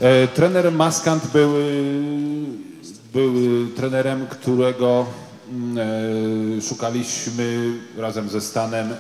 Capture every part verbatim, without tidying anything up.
E, trener Maskant był, był trenerem, którego e, szukaliśmy razem ze Stanem e,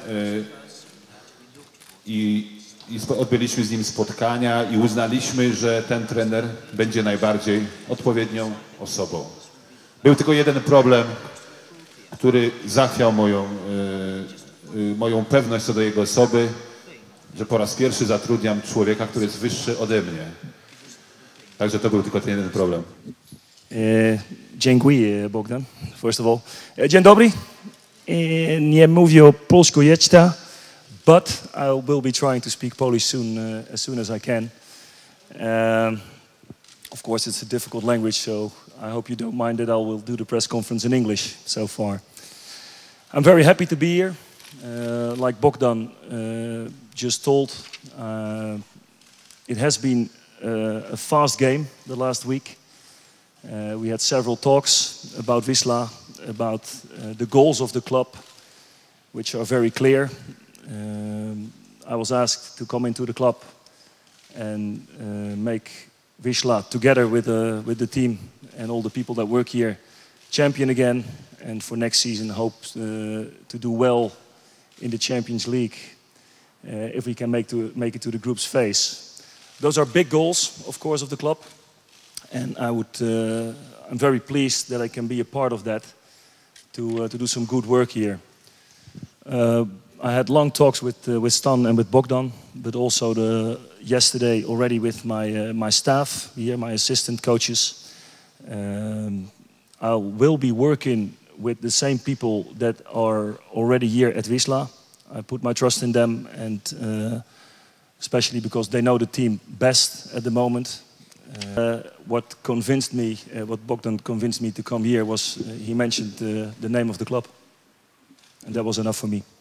i, i odbyliśmy z nim spotkania i uznaliśmy, że ten trener będzie najbardziej odpowiednią osobą. Był tylko jeden problem, który zachwiał moją, e, e, moją pewność co do jego osoby, że po raz pierwszy zatrudniam człowieka, który jest wyższy ode mnie. Także to był tylko ten jeden problem. E, dziękuję, Bogdan, first of all. E, dzień dobry. E, nie mówię polsko jeszcze, but I will be trying to speak Polish soon, uh, as soon as I can. Um, of course, it's a difficult language, so I hope you don't mind that I will do the press conference in English so far. I'm very happy to be here. Uh, like Bogdan uh, just told, uh, it has been uh, a fast game the last week. Uh, we had several talks about Wisla, about uh, the goals of the club, which are very clear. Um, I was asked to come into the club and uh, make Wisla, together with, uh, with the team and all the people that work here, champion again. And for next season, hope uh, to do well in the Champions League uh, if we can make, to, make it to the group's phase. Those are big goals, of course, of the club. And I would, uh, I'm very pleased that I can be a part of that to, uh, to do some good work here. Uh, I had long talks with, uh, with Stan and with Bogdan, but also the, yesterday already with my, uh, my staff here, my assistant coaches. Um, I will be working with the same people that are already here at Wisla. I put my trust in them, and uh, especially because they know the team best at the moment. Uh, what convinced me, uh, what Bogdan convinced me to come here was uh, he mentioned uh, the name of the club, and that was enough for me.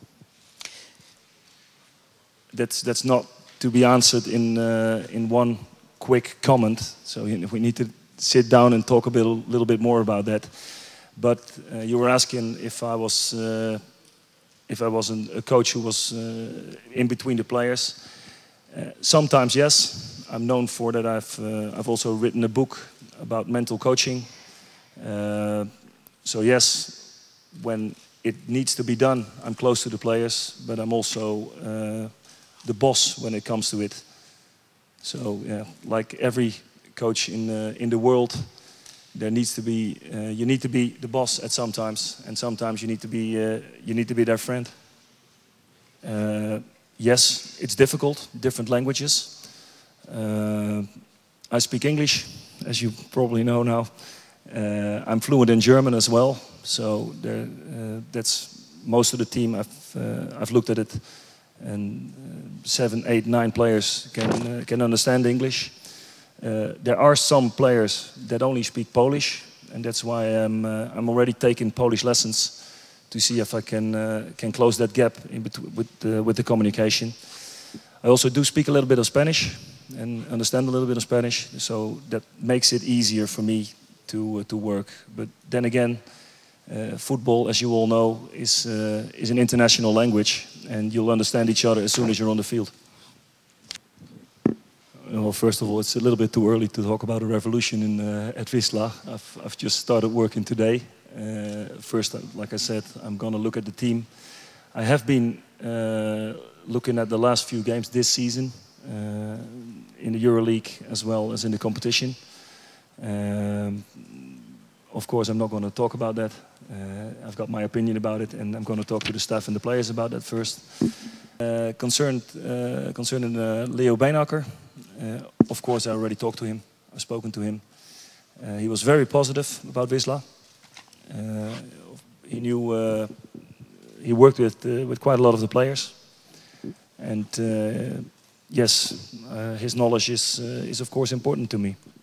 That's that's not to be answered in uh, in one quick comment. So we need to sit down and talk a bit, little bit more about that. But uh, you were asking if I was uh, if I was an, a coach who was uh, in between the players. Uh, sometimes yes. I'm known for that. I've uh, I've also written a book about mental coaching. Uh, so yes, when it needs to be done, I'm close to the players, but I'm also uh, the boss when it comes to it. So yeah, like every coach in uh, in the world, there needs to be uh, you need to be the boss at sometimes, and sometimes you need to be uh, you need to be their friend. Uh, yes, it's difficult, different languages. Uh, I speak English, as you probably know now. Uh, I'm fluent in German as well, so there, uh, that's most of the team. I've uh, I've looked at it, and uh, seven, eight, nine players can uh, can understand English. Uh, there are some players that only speak Polish, and that's why I'm uh, I'm already taking Polish lessons to see if I can uh, can close that gap in between with uh, with the communication. I also do speak a little bit of Spanish and understand a little bit of Spanish, so that makes it easier for me to uh, to work. But then again, uh, football, as you all know, is uh, is an international language, and you'll understand each other as soon as you're on the field. Well, first of all, it's a little bit too early to talk about a revolution in uh, at Wisla. I've I've just started working today. Uh, first, like I said, I'm going to look at the team. I have been uh, looking at the last few games this season. Uh, in the EuroLeague as well as in the competition. Um, of course, I'm not going to talk about that. Uh, I've got my opinion about it, and I'm going to talk to the staff and the players about that first. Uh, concerned, uh, concerning uh, Leo Beenhakker, uh, of course, I already talked to him. I've spoken to him. Uh, he was very positive about Wisla. Uh, he knew uh, he worked with uh, with quite a lot of the players, and. Uh, Yes, uh, his knowledge is, uh, is of course important to me.